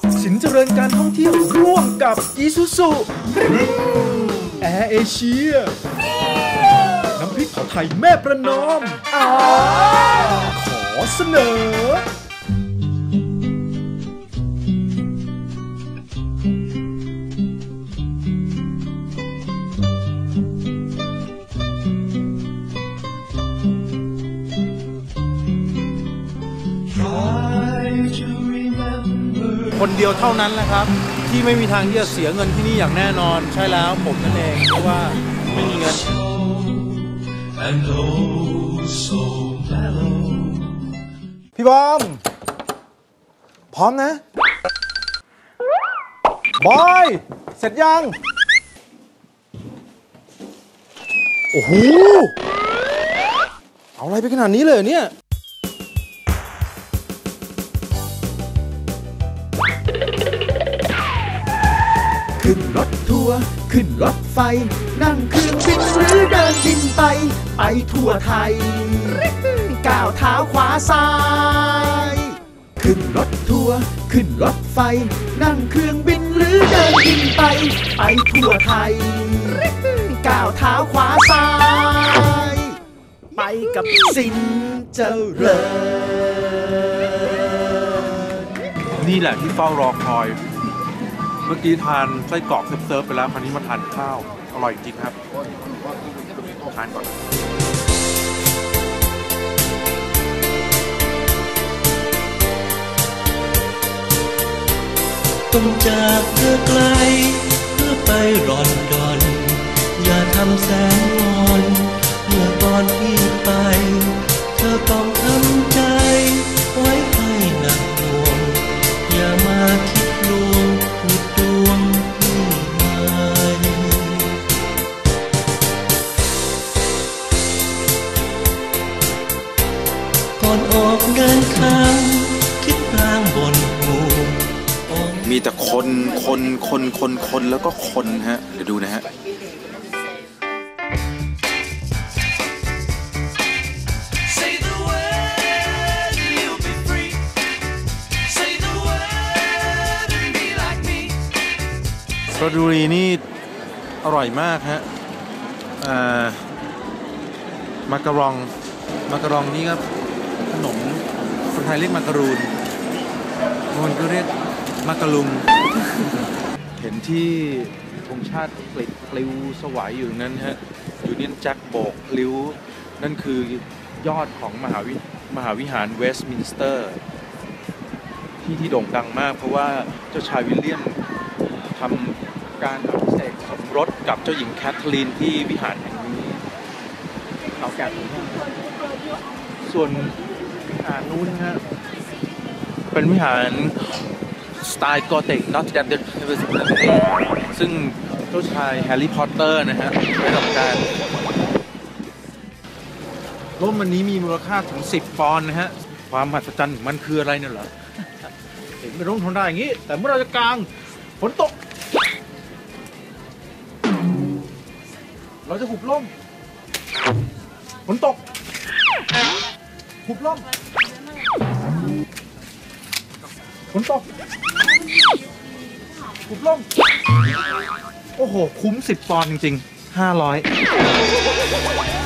สินเจริญการท่องเที่ยวร่วมกับอีซูซูแอร์เอเชียน้ำพริกเผาไทยแม่ประนอมขอเสนอคนเดียวเท่านั้นแหละครับที่ไม่มีทางที่จะเสียเงินที่นี่อย่างแน่นอนใช่แล้วผมนั่นเองเพราะว่าไม่มีเงินพี่บอมพร้อมนะบอยเสร็จยังโอ้โหเอาอะไรไปขนาดนี้เลยเนี่ยขึ้นรถทัวร์ขึ้นรถไฟนั่งเครื่องบินหรือเดินบินไปทั่วไทยก้าวเท้าขวาซ้ายขึ้นรถทัวร์ขึ้นรถไฟนั่งเครื่องบินหรือเดินบินไปทั่วไทยก้าวเท้าขวาซ้ายไปกับสินเจริญนี่แหละที่เฝ้ารอคอยเมื่อกี้ทานไส้กรอกเซิร์ฟไปแล้วคราวนี้มาทานข้าวอร่อยจริงครับทานก่อนต้องจากเธอไกลเพื่อไปร่อนดอนอย่าทำแสงวอนเมื่อตอนพี่ไปเธอต้องทำใจไว้ให้หนักหน่วงอย่ามาคิดลวงพูดดวงพี่มาก่อนออกเดินทางคิดพลางบนหูมีแต่คนแล้วก็คนฮะเดี๋ยวดูนะฮะราชบุรีนี่อร่อยมากฮะมักกะรองนี่ครับขนมคนไทยเรียกมักกะรูนคนก็เรียกมักกะลุงเห็นที่ธงชาติปลิดปลิวสวายอยู่นั้นฮะยูเนียนแจ็คโบกพลิ้วนั่นคือยอดของมหาวิหารเวสต์มินสเตอร์ที่โด่งดังมากเพราะว่าเจ้าชายวิลเลียมทำการอภิเษกสมรสกับเจ้าหญิงแคทเธอรีนที่วิหารแห่งนี้เขาแก่ส่วนวิหารนู้นฮะเป็นวิหารสไตล์กอธิกนอตแดมเดนซึ่งเจ้าชายแฮร์รี่พอตเตอร์นะฮะได้ทำการร่มวันนี้มีมูลค่าถึง10 ปอนด์นะฮะความมหัศจรรย์มันคืออะไรเนี่ยเหรอเห็นเป็นร่มทนได้อย่างนี้แต่เมื่อเราจะกางฝนตกเราจะหุบร่มฝนตกหุบร่มฝนตกหุบร่มโอ้โหคุ้ม10 ปอนด์จริงๆ500